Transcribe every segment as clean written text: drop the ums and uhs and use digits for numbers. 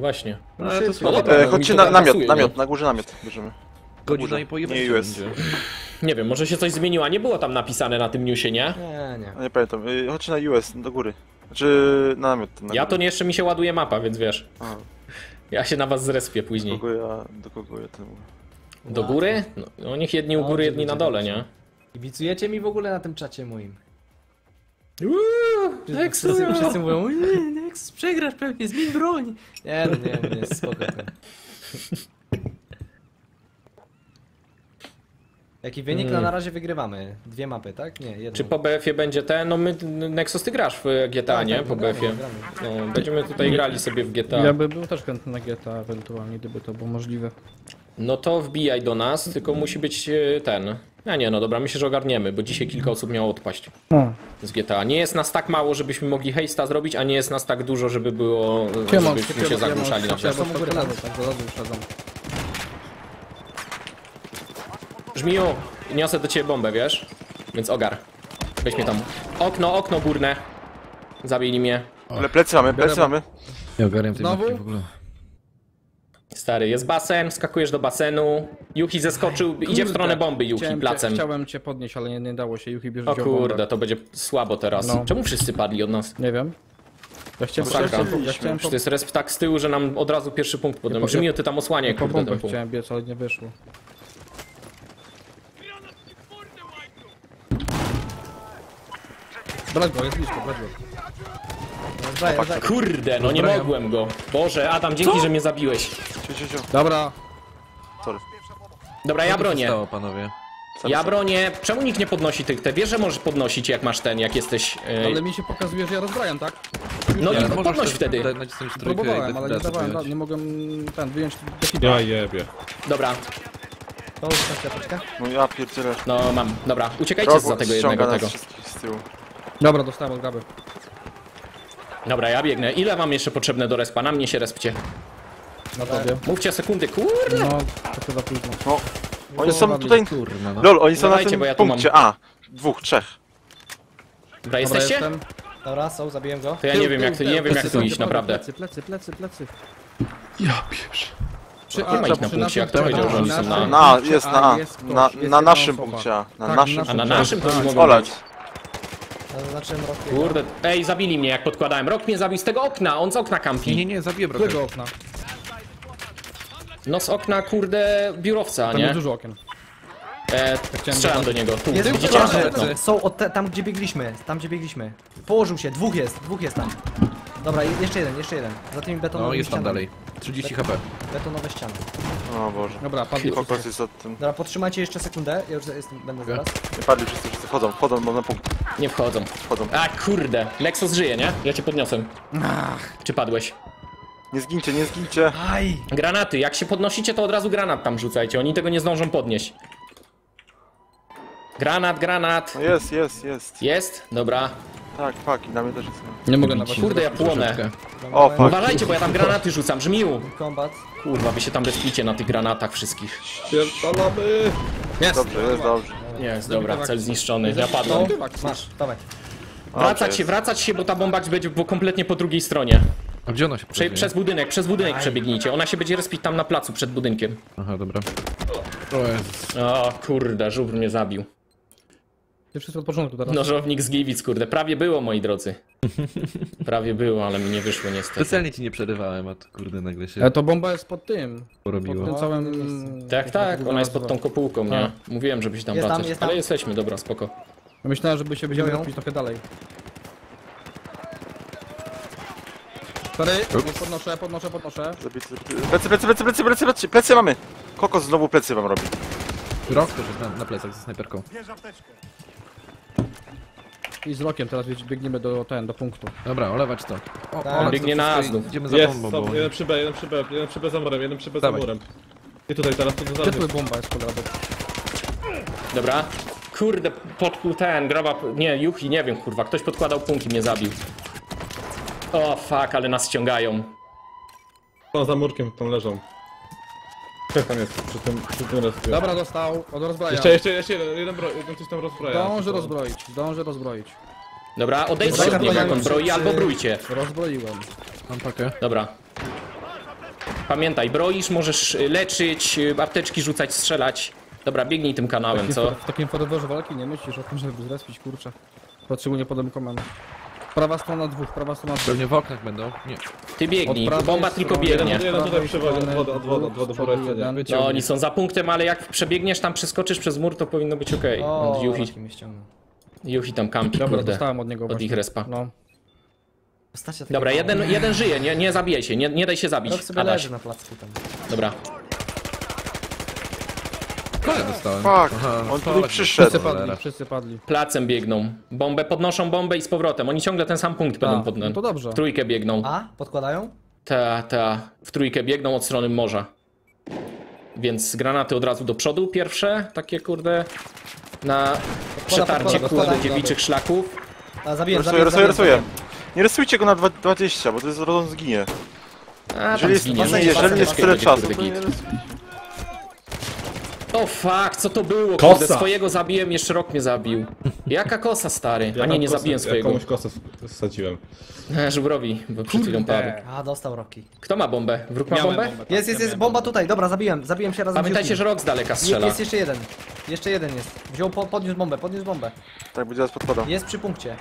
Właśnie. No ale to No słabo. dobra, Chodźcie mi to na tak namiot, pasuje, na górze namiot bierzemy. Godzina i po Nie evencie US. będzie. Nie wiem, może się coś zmieniło, a nie było tam napisane na tym newsie, nie? Nie. Nie pamiętam, chodźcie na US, do góry. Znaczy na namiot. Ja to nie, jeszcze mi się ładuje mapa, więc wiesz. A, Ja się na was zrespię później. do kogo ja ten mówię? Do góry? No niech jedni u góry, jedni na dole, nie? Kibicujecie mi w ogóle na tym czacie moim? Nexus! Wszyscy mówią, Nexus, przegrasz pewnie, zmień broń. Nie, no nie, jest spoko ten. Jaki wynik? No na razie wygrywamy. 2 mapy, tak? Nie, jedną. Czy po BF-ie będzie ten? No my, Nexus, ty grasz w GTA, Tak, nie? tak, Po gramy, BF-ie. gramy. No, będziemy tutaj grali sobie w GTA. Ja bym był też chętny na GTA ewentualnie, gdyby to było możliwe. No to wbijaj do nas, tylko musi być ten... A nie, no dobra, myślę, że ogarniemy, bo dzisiaj kilka osób miało odpaść z GTA. Nie jest nas tak mało, żebyśmy mogli hejsta zrobić, a nie jest nas tak dużo, żeby było... żebyśmy się zagłuszali na przykład. Tak, do lodu wszedłem. Żmiju, niosę do ciebie bombę, wiesz? Więc ogar. Weź mnie tam. Okno górne. Zabili mnie. Ale plecy mamy. Nie ogarniam tej Znowu? mapki w ogóle. Stary, jest basen, skakujesz do basenu. Yuki zeskoczył, idzie w stronę bomby Yuki, placem. Chciałem cię podnieść, ale nie dało się. Yuki bierze O kurde, to będzie słabo teraz. No. Czemu wszyscy padli od nas? Nie wiem. Ja chciałem Masakra. ja chciałem To jest resp tak z tyłu, że nam od razu pierwszy punkt potem. Żmiju, ty tam osłaniaj, po kurde, bombę ten punkt. chciałem biec, ale nie wyszło. Brać go, jest blisko, brać go. Kurde, no nie mogłem go. Boże, Adam, dzięki, że mnie zabiłeś. Cio. Dobra. Sorry. Dobra, ja bronię. Stało, panowie. Ja bronię. Czemu nikt nie podnosi tych? Te wiesz, że możesz podnosić, jak masz ten, jak jesteś... Ale mi się pokazuje, że ja rozbrajam, tak? No i Możesz podnoś też wtedy. nacisnąć trójkę i Próbowałem, ale nie defibrację dawałem, wyjąć. nie mogłem wyjąć defibrację. Ja jebie. Dobra, To już na kwiateczkę. No ja pierdzielę. no mam. Dobra, uciekajcie za tego ściąga jednego nas tego. wszystkich z tyłu. Dobra, dostałem od graby. Dobra, ja biegnę. Ile wam jeszcze potrzebne do respa? Na mnie się respcie. Na tobie. Mówcie sekundy, kurde. No, to chyba późno. No. Oni są tutaj... Kurna, no. LOL, oni są na Dawajcie, tym bo ja tu punkcie. A, 2, 3. Dobra, Dobra, jesteście? jestem. Dobra, są, zabiłem go. To ja nie wiem jak to, nie wiem jak tu iść, naprawdę. Plecy. Ja pieprz. Nie ma ich na punkcie, jak to powiedział, że oni są na... Na, jest na A. jest Na, ktoś, jest na jedna naszym osoba. punkcie A. Na Tak, naszym na A na punkcie A. naszym to nie mogą Olać. być. Zaznaczyłem rok. Kurde, ej, zabili mnie jak podkładałem. Rok mnie zabił z tego okna, on z okna kampi. Nie, zabiję brokę. Którego okna? No z okna, kurde, biurowca, Tam jest nie? dużo okien. Strzelam do niego, tu, Jest widzicie? no. Są tam gdzie biegliśmy. Położył się, dwóch jest tam. Dobra, jeszcze jeden. Za tymi No betonowymi jest tam ścianami. dalej. 30 HP. Betonowe ściany. O Boże. Dobra, padli. Kokos jest od tym. Dobra, podtrzymajcie jeszcze sekundę, ja już będę zaraz. Nie padli wszyscy. Wchodzą, bo na punkt. Nie wchodzą. Wchodzą. A kurde, Lexus żyje, nie? Ja cię podniosłem. Czy padłeś? Nie zgincie. Aj! Granaty, jak się podnosicie, to od razu granat tam rzucajcie, oni tego nie zdążą podnieść. Granat. No jest. Jest? Dobra. Tak, i na mnie też jest. Nie mogę nawet. Kurde, ja płonę. O, fuck. Uważajcie, bo ja tam granaty rzucam, Żmiu. Combat. Kurwa, wy się tam respicie na tych granatach wszystkich. Pierdolamy. Jest! Dobrze. Jest, dobra, cel zniszczony, ja padłem. Masz, dawaj. Wracać się, bo ta bomba będzie kompletnie po drugiej stronie. A gdzie ona się pokazuje? Przez budynek przebiegnijcie. Ona się będzie respić tam na placu przed budynkiem. Aha, dobra. O Jezus. O kurde, żubr mnie zabił. Ty wszystko od początku teraz. Nożownik z Gliwic, kurde. Prawie było, moi drodzy. Prawie było, ale mi nie wyszło niestety. Specjalnie ci nie przerywałem, a to kurde nagle się Ale to bomba jest pod tym. Pod porobiło. tym całym... Tak, ona jest pod tą kopułką, nie? Mówiłem, żebyś tam Jest tam, wracać. jest tam. Ale jesteśmy, dobra, spoko. Myślałem, żeby się będziemy Wziął ją? robić trochę dalej. Sorry, nie podnoszę. Zabity. Plecy mamy. Kokos znowu plecy wam robi. Rok też jest na plecach ze snajperką. I z rokiem teraz biegniemy do punktu. Dobra, olewać to. Tak. Biegnie na nas znów. Idziemy za Jest, bombą, są, bo... jeden przy B, jeden przy B za murem, jeden przy B za Dawaj. murem. I tutaj teraz to Gdzie tu bomba jest pod radą? Dobra. Kurde, graba... Nie, Yuki, nie wiem, kurwa. Ktoś podkładał punkt i mnie zabił. O, fuck, ale nas ściągają. Są za murkiem, tam leżą. Tam jest, przy tym respie. Dobra, dostał. Od rozbraja. Jeszcze jeden coś tam rozbraja. Zdążę rozbroić. Dobra, odejdźcie od niego, jak on broi, albo brójcie. Rozbroiłem. Mam pakę. Dobra. Pamiętaj, broisz, możesz leczyć, apteczki rzucać, strzelać. Dobra, biegnij tym kanałem, co? W takim ferworze walki nie myślisz o tym, żeby zrespić, kurczę. Potrzebuję podemkomen. Prawa strona dwóch, prawa strona dwóch. Pewnie w oknach będą. Nie. Ty biegnij, Od prawej bomba strony tylko biegnie. Jeden tutaj przewodzi, od wody po reszcie. No, oni są za punktem, ale jak przebiegniesz tam, przeskoczysz przez mur, to powinno być okej. O, Juhi, Rocky mnie ściągnął. Juhi tam kampi, Dobra, kurde. dostałem od niego Od właśnie. ich respa. No. Postacie takie Dobra, małe. jeden żyje, nie zabijaj się, nie daj się zabić. Rok sobie Adaś. leży na placku tam. Dobra. Kole dostałem. Fuck, on tutaj przyszedł. Wszyscy padli, Cholera. wszyscy padli. Placem biegną. Bombę, podnoszą bombę i z powrotem. Oni ciągle ten sam punkt będą No to dobrze. W trójkę biegną. A? Podkładają? W trójkę biegną od strony morza. Więc granaty od razu do przodu pierwsze, takie kurde, na przetarcie podkłada, kurde dziewiczych szlaków. A, zabiję, Rysuję. Nie rysujcie go na 20, bo to jest on zginie. A, Jeżeli tam jest, zginie. jeżeli jest tyle Będzie, czasu, kurde, to nie git. rysujcie. O fuck, co to było? Kosa. Kurde, swojego zabiłem, jeszcze rok mnie zabił. Jaka kosa, stary? A nie, nie zabiłem swojego. Komuś kosę wsadziłem. Żubrowi, bo przed chwilą padł. A, dostał Rocky. Kto ma bombę? Wróg ma bombę? Jest, bomba tutaj. Dobra, zabiłem się razem Pamiętajcie, z Yuki. że rok z daleka strzela. Jest jeszcze jeden. Jeszcze jeden jest. Wziął, podniósł bombę. Tak, będzie teraz podkładał. Jest przy punkcie.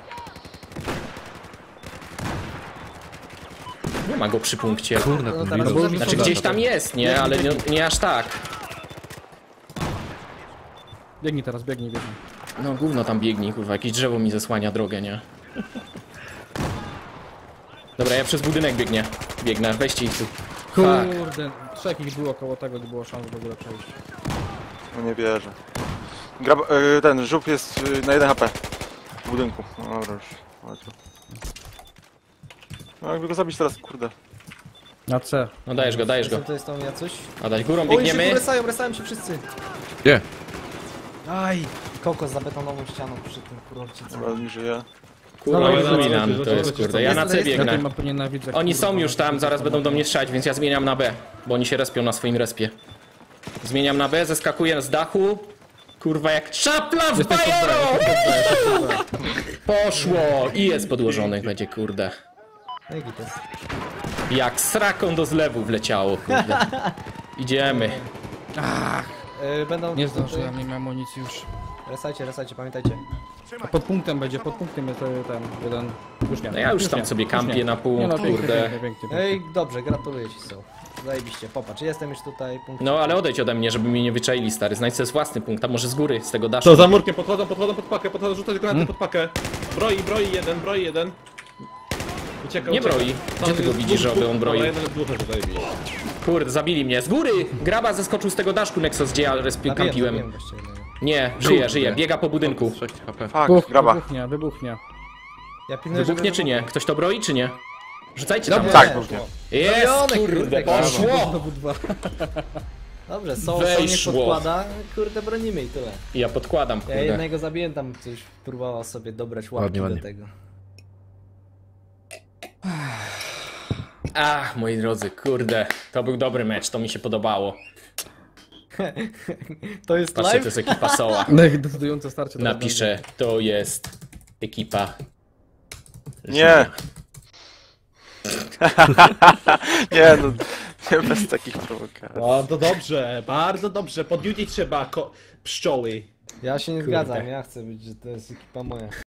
Nie ma go przy punkcie. Kurna, No ten teraz widok. już Znaczy gdzieś tam jest, nie? Ale nie aż tak. Biegnij teraz, biegnij. No gówno tam biegnij, kurwa, jakieś drzewo mi zasłania drogę, nie? Dobra, ja przez budynek biegnę, weźcie ich tu. Fuck. Kurde, trzech ich było koło tego, nie było szans w ogóle przejść. No nie wierzę. Ten żółw jest na 1 HP. W budynku. No dobra już. Chodź. No jakby go zabić teraz, kurde. Na C. No dajesz go. To jest tam Jacuś. Adaś, górą Oj, się biegniemy. tu resają się wszyscy. Nie. Aj. Kokos za betonową ścianą przy tym kurorcie. Dobra, nie żyje. Kurwa, No, no, no, Milan, no, to jest no, kurde. Ja na C jest- Ja tej biegnę. mapy nienawidzę. Oni kurwa. są już tam, zaraz będą do mnie strzelać, więc ja zmieniam na B. Bo oni się respią na swoim respie. Zmieniam na B, zeskakuję z dachu. Kurwa, jak czapla w Jesteś pod B, bajero! jesteś pod B, jesteś pod B. Poszło! I jest podłożonych będzie, kurde. No i gites. Jak sraką do zlewu wleciało, kurde. Idziemy. Będą... Nie zdążyłem, nie mam amunicji już. Resajcie, pamiętajcie. A pod punktem będzie, pod punktem jest ten jeden. Już nie. No ja już tam nie, sobie już kampię nie. na pół, Nie no, pięknie, kurde. pięknie. Ej, dobrze, gratuluję ci, są. Zajebiście, popatrz, jestem już tutaj, punkt. No ale odejdź ode mnie, żeby mnie nie wyczaili, stary. Znajdź sobie własny punkt, a może z góry, z tego daszu. To za murkiem, podchodzą pod pakę, rzucać granaty pod pakę. Broi jeden. Ucieka, Nie ucieka. broi. Tam Gdzie ty go jest widzisz, dwóch, żeby on broi? Dobra, jeden z dwóch leży, zajebiście. Kurde, zabili mnie. Z góry! Graba zeskoczył z tego daszku, Nexus, gdzie ja kampiłem. Zabiłem gościa jednego. Nie, żyje, biega po budynku. 6 HP. Fuck, graba. Wybuchnie. Ja pilnuję, Wybuchnie żeby- czy nie? Ktoś to broi czy nie? Rzucajcie tam. Tak, wybuchnie. Jest, Zabione, kurde, kurde, poszło! Znowu dwa. Dobrze, są niech Weszło. podkłada, kurde, bronimy i tyle. Ja podkładam, Ja kurde. jednego zabiłem, tam coś próbowała sobie dobrać łapki Ładnie, do ładnie. tego. Ach, moi drodzy, kurde. To był dobry mecz, to mi się podobało. To jest Patrzcie, to live? jest ekipa Soła. Decydujące starcie. teraz Napiszę, to jest ekipa... Nie. Nie no, nie bez takich prowokacji. Bardzo dobrze, podjudzić trzeba pszczoły. Ja się nie zgadzam, ja chcę być, że to jest ekipa moja.